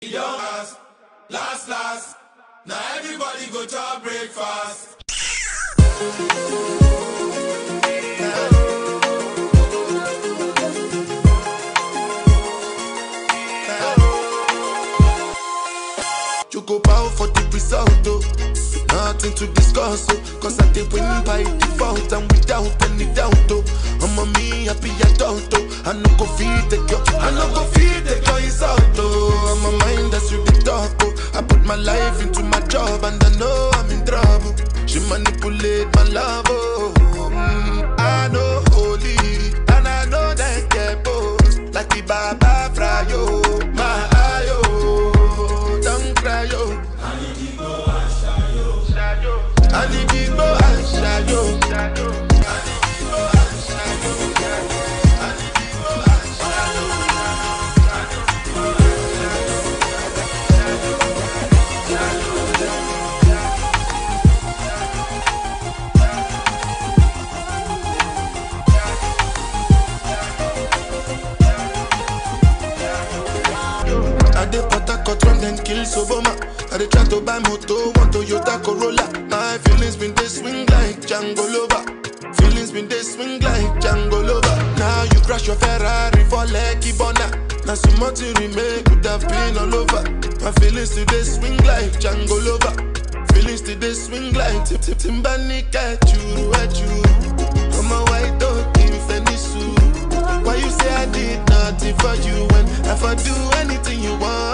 Last, now everybody go to breakfast. You go bow for the result, though. Nothing to discuss, oh. Cause I did win by default and without any doubt, oh. I'm a me happy adult, oh. I no go feed the girl, insult, oh. I'm a mind that's you the talk, oh. I put my life into my job and I know I'm in trouble. She manipulate my love, oh. I know holy and I know that get both. Like the Baba Fryo, my ayo. Don't cry, yo. Igbo and Shayo. Igbo and Shayo. I dey Port Harcourt run then kill Soboma. I dey try to buy moto, want Toyota Corolla. My feelings been they swing like Django Lover. Now you crash your Ferrari for Lucky Bona. Now some more to remake could have been all over. My feelings today swing like Django Lover. Feelings today swing like Timbani at you. I'm a white dog in Fenisu. Why you say I did nothing for you when if I do anything you want?